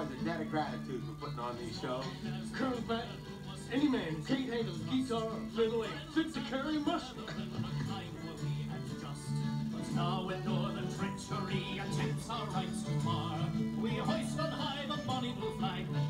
far as a debt of gratitude for putting on these shows. Colonel Pat, any man who can't handle his guitar or fiddle ain't fit to carry a musket. Now with northern treachery attempts our rights to mar, we hoist on high the bonny blue flag.